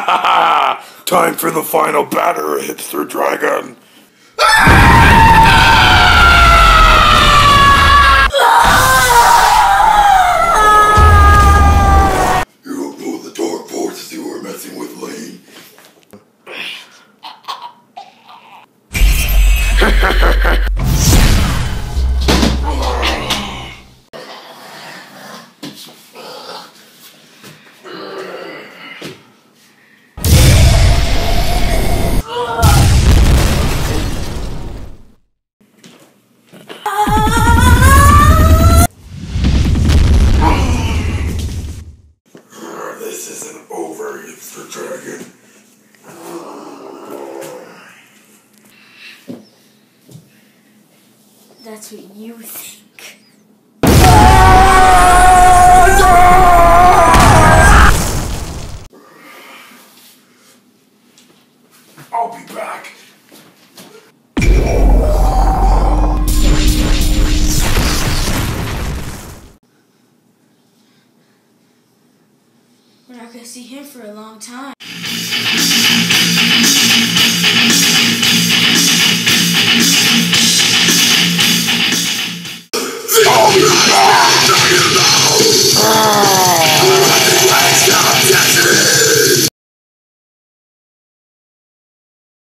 Time for the final batter, hipster dragon. You don't know the dark forces you were messing with, Lane. This isn't over, hipster dragon. That's what you think. I'll be back. We're not gonna see him for a long time.